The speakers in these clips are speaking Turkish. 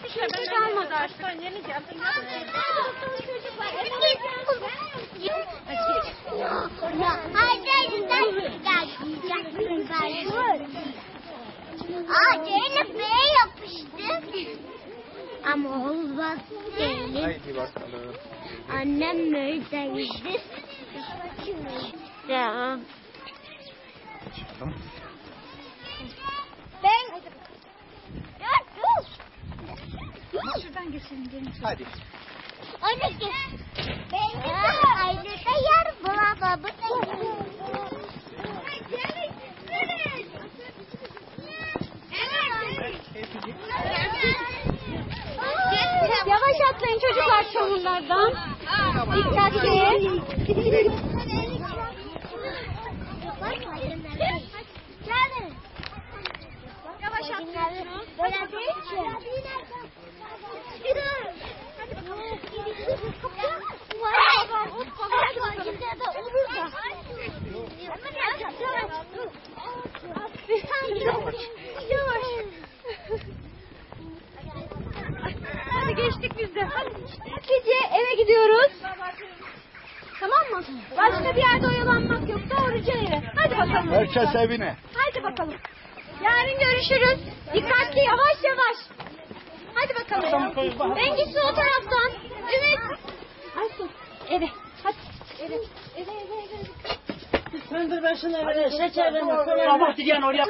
gelmişler. Ben almadı artık. Zeynep B'ye yapıştı. Ama olmaz Zeynep. Haydi bakalım. Annem neredeydi? Tamam. Ben... Dur. Şuradan geçelim. Hadi. Anne gel. Ben de ayrıca yer bulamam. Yavaş atlayın çocuklar çamurlardan. Dikkatli. Yavaş atlayın. Hadi geçtik biz de. Hadi. Gece eve gidiyoruz. Tamam mı? Başka bir yerde oyalanmak yok. Doğruca eve. Hadi bakalım. Herkes evine. Hadi bakalım. Yarın görüşürüz. Dikkatli yavaş yavaş. Hadi bakalım. Bengüsü o taraftan. Evet. Aysun. Eve. Hadi. Eve. Söndür ben şunu öyle şekerini. Sabah diyen oraya.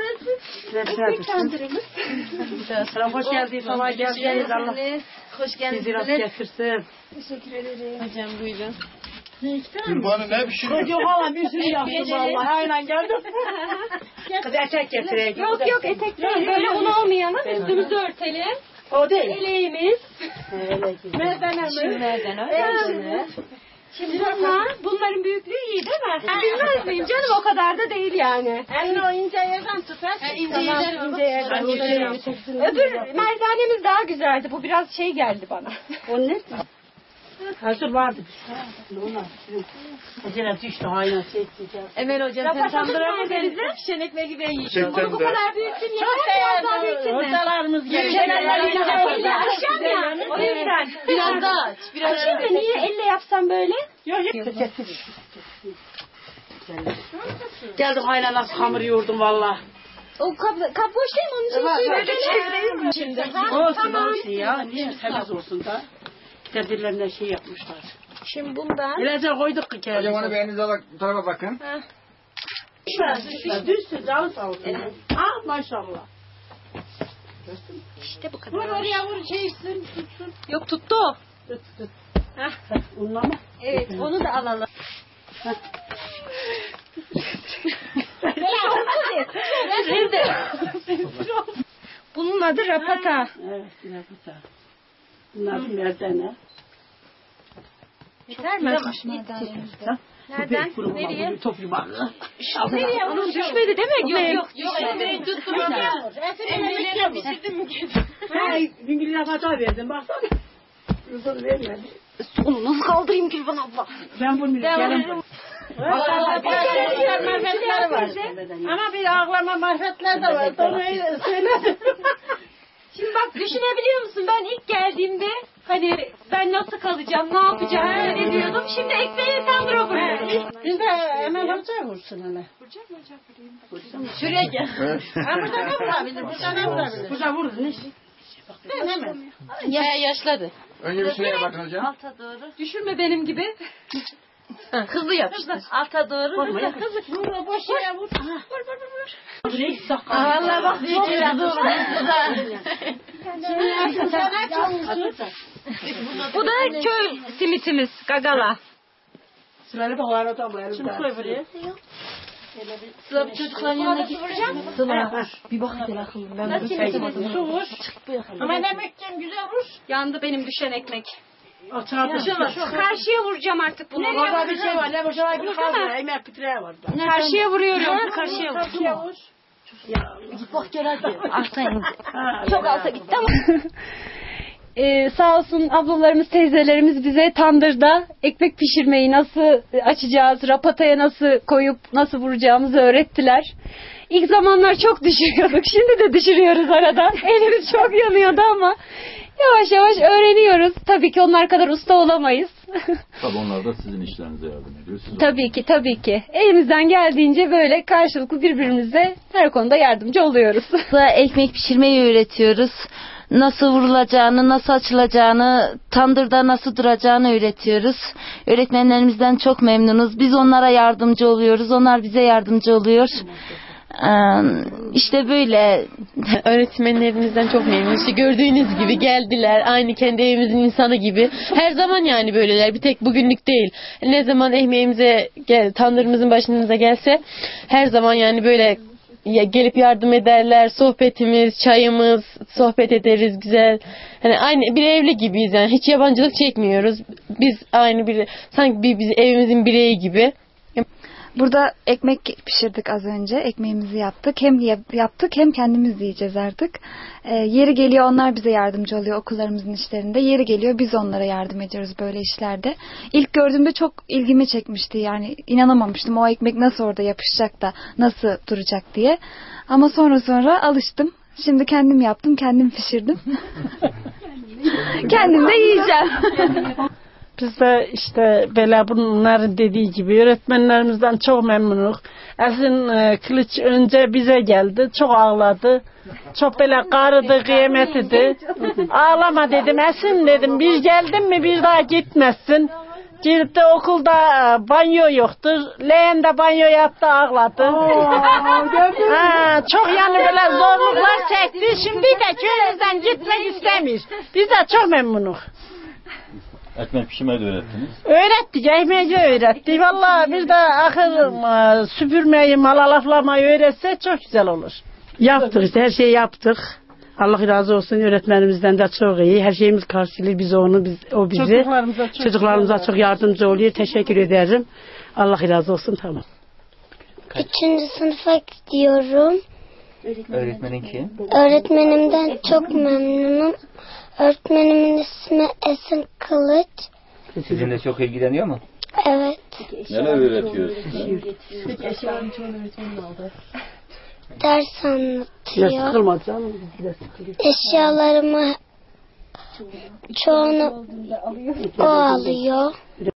Selam hoş geldiniz. Sabah geldiniz. Allah Hoş geldiniz. sizi rast getirsin. Teşekkür ederim. Hocam buyurun. Kurbanı ne pişiriyor? Yok hala bir sürü yaptım vallahi. Aynen geldim. Kız etek getireyim. Yok etek değil. Böyle un olmayalım. Üstümüzü örtelim. O değil. Eleğimiz. Merdanemiz. Şimdi bunların büyüklüğü iyi değil mi? Bilmez miyim canım, o kadar da değil yani. Elini o ince yerden tutar. İnce yerden. Öbür merdanemiz daha güzeldi. Bu biraz şey geldi bana. O ne? Hazır vardı. Acele düştü aynen şey diyeceğim. Emel hocam sen tandıramadın. Pişen ekmeği ben yiyeceğim. Bunu bu kadar büyüttün ya. Biraz daha büyüttün mü? Hocalarımız Akşam ya. O yüzden. Biraz daha aç. Şimdi niye elle yapsam böyle? Yok. Geldim aynen nasıl hamur yoğurdum valla. O kap boş değil mi? Onun için suyu çevireyim şimdi. Olsun olsun ya. Niye temiz olsun da. Birbirlerine şey yapmışlar. Şimdi bundan. Biraz koyduk ki Hocam onu beğeninize alın. Bu tarafa bakın. Düşsün canı sağ olsun. Ah maşallah. İşte bu kadar. Vur oraya vur şeysin tutsun. Yok tuttu o. Tut. Unla mı? Evet onu da alalım. Bunun adı rapata. Evet rapata. Bunlar merdane. Yeter mi? Nereden? Nereye? Toplu balı. Nereye? Onun düşmedi değil mi? Yok. Emre'yi tuttum. Emre'yi pişirdim mi? Gün rapata verdim baksana. Rızıl vermedi. Onu nasıl kaldırayım Gülben abla? Ben bunu gelin. Marifetler var. Ama bir ağlama marifetler de var. Onu söyledim. Şimdi bak düşünebiliyor musun? Ben ilk geldiğimde hani ben nasıl kalacağım, ne yapacağım ne diyordum. Şimdi ekmeği sen bırakıyorsun. Biz de hemen hocaya vursun hele. Vuracak mı hocam? Şuraya gel. Burada ne vurabilir? Burada ne vurabilir? Burada vurur ne? Hemen. Ya yaşladı. Önce bir şuraya bakın hocam. Alta doğru. Düşürme benim gibi. Hızlı yap işte. Alta doğru. Hızlı vur. Boş yere vur. Vur. Allah bak bu da köy simitimiz gagala. Sırayla bağlar da bu. Şimdi koy buraya. Sıla çocukların yanına git. Sıla bir bak hele akıllım. Ben bunu Su vur. Ama demekten güzel vur. yandı benim düşen ekmek. O tarafta Karşıya vuracağım artık bunu. orada bir şey var. Ne boşuna bir kaldı. Ekmek pitreği var. Karşıya vuruyorum. Karşıya vur. Git bak gel hadi. Alta in. Çok alta gitti ama. Sağ olsun ablalarımız, teyzelerimiz bize tandırda ekmek pişirmeyi nasıl açacağız, rapataya nasıl koyup nasıl vuracağımızı öğrettiler. İlk zamanlar çok düşürüyorduk. Şimdi de düşürüyoruz arada. Elimiz çok yanıyordu ama Yavaş yavaş öğreniyoruz. Tabii ki onlar kadar usta olamayız. Tabii onlar da sizin işlerinize yardım ediyor. Siz Tabii ki. Elimizden geldiğince böyle karşılıklı birbirimize her konuda yardımcı oluyoruz. Ekmek pişirmeyi öğretiyoruz. Nasıl vurulacağını, nasıl açılacağını, tandırda nasıl duracağını öğretiyoruz. Öğretmenlerimizden çok memnunuz. Biz onlara yardımcı oluyoruz. Onlar bize yardımcı oluyor. İşte böyle. Öğretmenlerimizden çok memnunuz. İşte gördüğünüz gibi geldiler. Aynı kendi evimizin insanı gibi. Her zaman yani böyleler. Bir tek bugünlük değil. Ne zaman ekmeğimize, tandırımızın başınıza gelse her zaman yani böyle gelip yardım ederler. Sohbetimiz, çayımız, sohbet ederiz güzel. Hani aynı bir evli gibiyiz yani. Hiç yabancılık çekmiyoruz. Biz aynı bir sanki biz evimizin bireyi gibi. Burada ekmek pişirdik az önce. Ekmeğimizi yaptık. Hem yaptık hem kendimiz yiyeceğiz artık. Yeri geliyor onlar bize yardımcı oluyor okullarımızın işlerinde. Yeri geliyor biz onlara yardım ediyoruz böyle işlerde. İlk gördüğümde çok ilgimi çekmişti. Yani inanamamıştım o ekmek nasıl orada yapışacak da nasıl duracak diye. Ama sonra alıştım. Şimdi kendim yaptım, kendim pişirdim. Kendim de yiyeceğim. Biz de işte böyle bunların dediği gibi öğretmenlerimizden çok memnunuz. Esin Kılıç önce bize geldi. Çok ağladı. Çok böyle karıdı, kıymetiydi. Ağlama dedim. Esin dedim. Bir geldin mi bir daha gitmezsin. Girdi okulda banyo yoktur. Leğende banyo yaptı ağladı. Çok yani böyle zorluklar çekti. Şimdi de köyümüzden gitmek istemiyor. Biz de çok memnunuz. ekmek pişirmeyi de öğrettiniz. Öğrettik, ekmeği öğretti. Vallahi bir de ahır süpürmeyi, malalaflamayı öğretse çok güzel olur. Yaptık işte, her şeyi yaptık. Allah razı olsun öğretmenimizden de çok iyi. Her şeyimiz karşılıyor, biz onu, o bizi. Çocuklarımıza çok yardımcı oluyor. Teşekkür ederim. Allah razı olsun, tamam. 3. sınıfa gidiyorum. Öğretmenin kim? Öğretmenimden çok memnunum. Öğretmenimin ismi Esin Kılıç. Sizinle çok ilgileniyor mu? Evet. Neler öğretiyorsunuz? Ders anlatıyor. Eşyalarımı çoğunu o alıyor.